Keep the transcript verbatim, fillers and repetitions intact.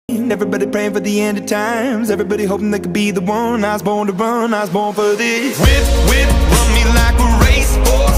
Everybody praying for the end of times. Everybody hoping they could be the one. I was born to run, I was born for this. Whip, whip, run me like a race, boy.